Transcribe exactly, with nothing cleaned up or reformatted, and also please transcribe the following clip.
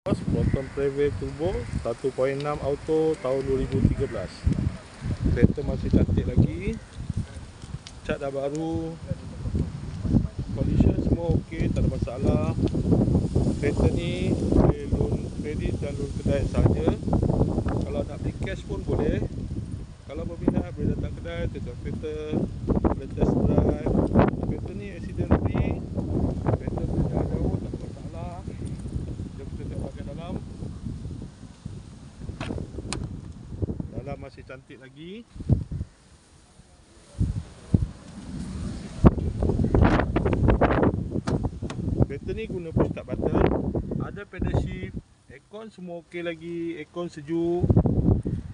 Brompton Preview Turbo satu koma enam auto tahun dua ribu tiga belas. Kereta masih cantik lagi, cat dah baru, condition semua okey, tak ada masalah. Kereta ni boleh loan kredit dan loan kedai saja. Kalau nak beli cash pun boleh. Kalau berminat boleh datang kedai, tengok kereta, boleh test drive. Kereta ni accident free, kereta boleh jalan jauh, tak ada masalah. Jom kita tengok bahagian dalam. Dalam masih cantik lagi. Kereta ni guna push start button, ada pedal shift, aircon semua okey lagi, aircon sejuk.